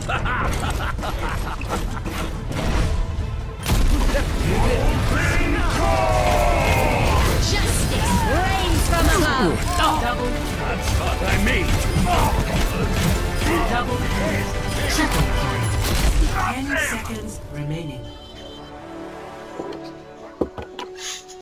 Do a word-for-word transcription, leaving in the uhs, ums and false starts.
Justice reigns from above. Double. That's what I mean. Double. Triple kill. Ten seconds remaining.